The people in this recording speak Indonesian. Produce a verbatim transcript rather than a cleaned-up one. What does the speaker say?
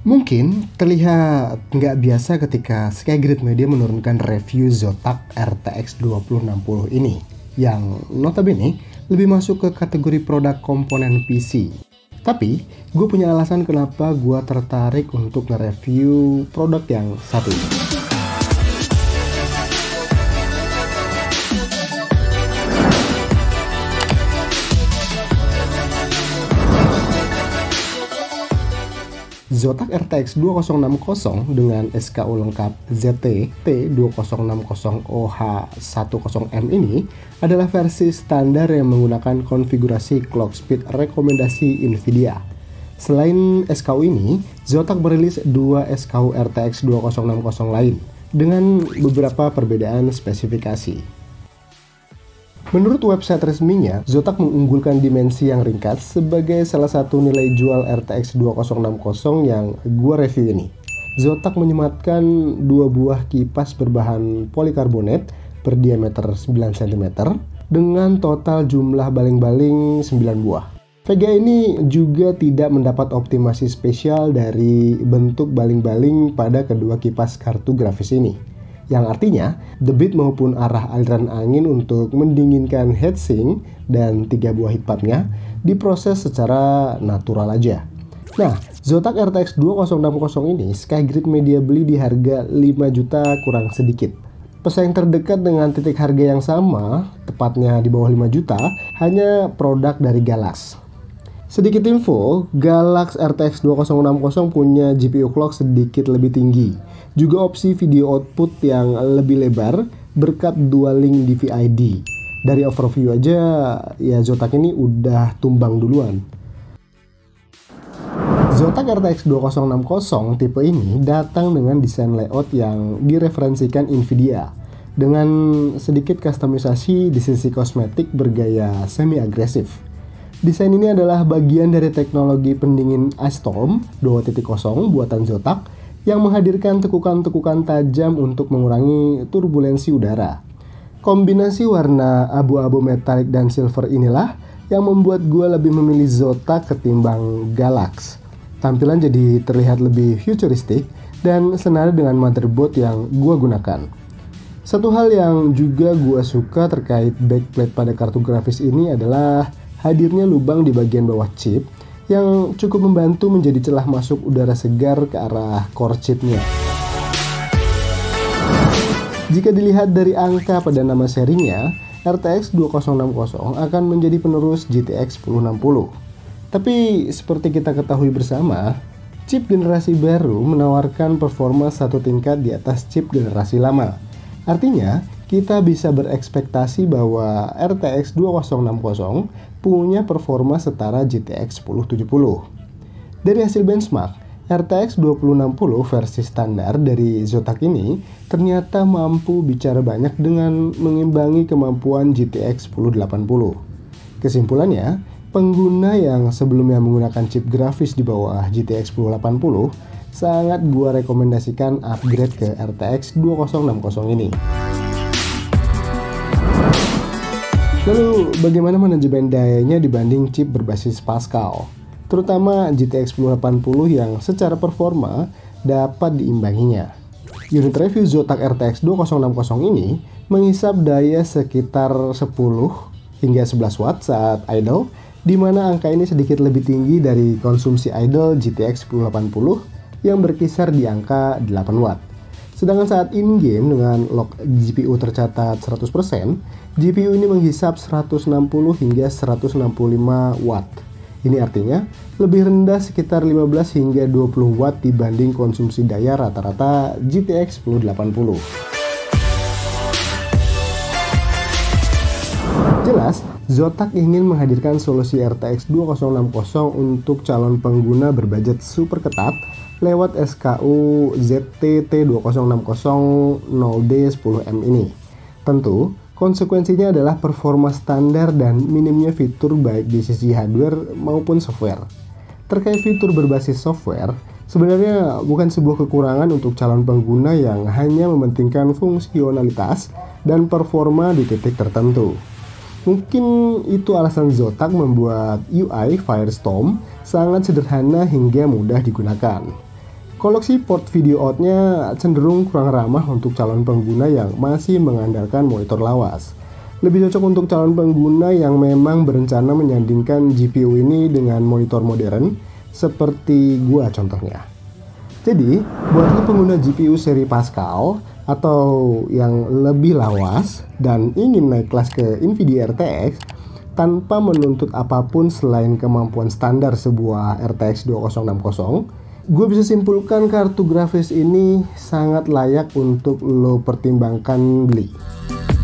Mungkin terlihat nggak biasa ketika Skygrid Media menurunkan review Zotac R T X dua ribu enam puluh ini, yang notabene lebih masuk ke kategori produk komponen P C. Tapi, gue punya alasan kenapa gue tertarik untuk nge-review produk yang satu ini. Zotac R T X dua ribu enam puluh dengan S K U lengkap Z T T dua nol enam nol O H sepuluh M ini adalah versi standar yang menggunakan konfigurasi clock speed rekomendasi Nvidia. Selain S K U ini, Zotac merilis dua S K U R T X dua nol enam nol lain dengan beberapa perbedaan spesifikasi. Menurut website resminya, Zotac mengunggulkan dimensi yang ringkas sebagai salah satu nilai jual R T X dua nol enam nol yang gua review ini. Zotac menyematkan dua buah kipas berbahan polikarbonat berdiameter sembilan sentimeter dengan total jumlah baling-baling sembilan buah. Vega ini juga tidak mendapat optimasi spesial dari bentuk baling-baling pada kedua kipas kartu grafis ini, yang artinya debit maupun arah aliran angin untuk mendinginkan heatsink dan tiga buah heat pumpnya diproses secara natural aja. Nah, Zotac R T X dua nol enam nol ini Skygrid Media beli di harga lima juta kurang sedikit. Pesaing terdekat dengan titik harga yang sama, tepatnya di bawah lima juta, hanya produk dari Galax. Sedikit info, Galax R T X dua nol enam nol punya G P U clock sedikit lebih tinggi. Juga opsi video output yang lebih lebar berkat dual link D V I D. Dari overview aja, ya Zotac ini udah tumbang duluan. Zotac R T X dua nol enam nol tipe ini datang dengan desain layout yang direferensikan Nvidia, dengan sedikit kustomisasi di sisi kosmetik bergaya semi-agresif. Desain ini adalah bagian dari teknologi pendingin Ice Storm dua titik nol buatan Zotac yang menghadirkan tekukan-tekukan tajam untuk mengurangi turbulensi udara. Kombinasi warna abu-abu metalik dan silver inilah yang membuat gue lebih memilih Zotac ketimbang Galax. Tampilan jadi terlihat lebih futuristik dan senada dengan motherboard yang gue gunakan. Satu hal yang juga gue suka terkait backplate pada kartu grafis ini adalah hadirnya lubang di bagian bawah chip yang cukup membantu menjadi celah masuk udara segar ke arah core chipnya. Jika dilihat dari angka pada nama serinya, R T X dua nol enam nol akan menjadi penerus G T X sepuluh enam puluh. Tapi seperti kita ketahui bersama, chip generasi baru menawarkan performa satu tingkat di atas chip generasi lama. Artinya, kita bisa berekspektasi bahwa R T X dua nol enam nol punya performa setara G T X sepuluh tujuh puluh. Dari hasil benchmark, R T X dua nol enam nol versi standar dari Zotac ini ternyata mampu bicara banyak dengan mengimbangi kemampuan G T X sepuluh delapan puluh. Kesimpulannya, pengguna yang sebelumnya menggunakan chip grafis di bawah G T X sepuluh delapan puluh sangat gua rekomendasikan upgrade ke R T X dua nol enam nol ini. Lalu, bagaimana manajemen dayanya dibanding chip berbasis Pascal? Terutama G T X sepuluh delapan puluh yang secara performa dapat diimbanginya. Unit review Zotac R T X dua nol enam nol ini menghisap daya sekitar sepuluh hingga sebelas watt saat idle, di mana angka ini sedikit lebih tinggi dari konsumsi idle G T X sepuluh delapan puluh yang berkisar di angka delapan watt. Sedangkan saat in-game dengan lock G P U tercatat seratus persen, G P U ini menghisap seratus enam puluh hingga seratus enam puluh lima watt. Ini artinya lebih rendah sekitar lima belas hingga dua puluh watt dibanding konsumsi daya rata-rata G T X sepuluh delapan puluh. Jelas, Zotac ingin menghadirkan solusi R T X dua nol enam nol untuk calon pengguna berbudget super ketat lewat S K U Z T T dua nol enam nol D sepuluh M ini. Tentu, konsekuensinya adalah performa standar dan minimnya fitur baik di sisi hardware maupun software. Terkait fitur berbasis software, sebenarnya bukan sebuah kekurangan untuk calon pengguna yang hanya mementingkan fungsionalitas dan performa di titik tertentu. Mungkin itu alasan Zotac membuat U I Firestorm sangat sederhana hingga mudah digunakan. Koleksi port video out-nya cenderung kurang ramah untuk calon pengguna yang masih mengandalkan monitor lawas. Lebih cocok untuk calon pengguna yang memang berencana menyandingkan G P U ini dengan monitor modern, seperti gua contohnya. Jadi, buat lo pengguna G P U seri Pascal atau yang lebih lawas dan ingin naik kelas ke Nvidia R T X tanpa menuntut apapun selain kemampuan standar sebuah R T X dua nol enam nol, gue bisa simpulkan kartu grafis ini sangat layak untuk lo pertimbangkan beli.